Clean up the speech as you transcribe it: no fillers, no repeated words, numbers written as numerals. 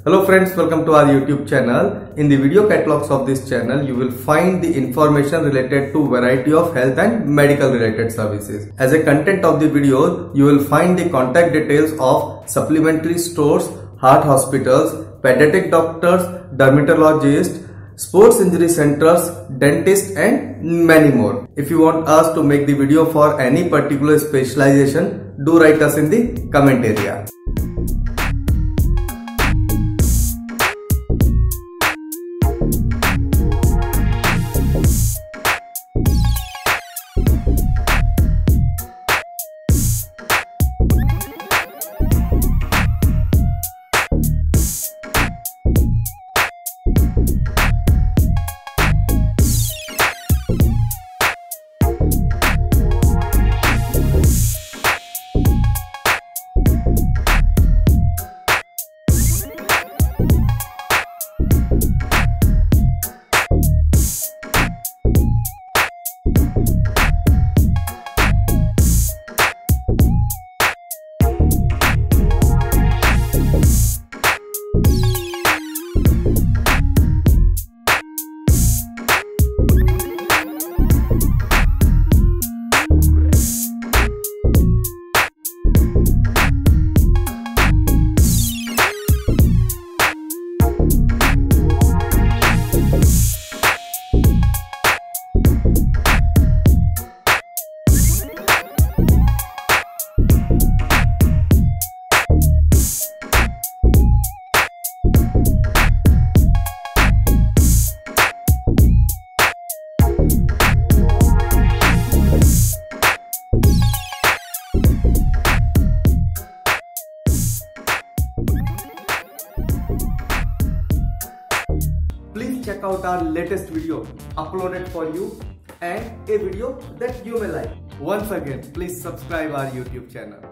Hello friends, welcome to our YouTube channel. In the video catalogs of this channel, you will find the information related to variety of health and medical related services. As a content of the video, you will find the contact details of supplementary stores, heart hospitals, pediatric doctors, dermatologists, sports injury centers, dentists and many more. If you want us to make the video for any particular specialization, do write us in the comment area. Please check out our latest video uploaded for you and a video that you may like. Once again, please subscribe our YouTube channel.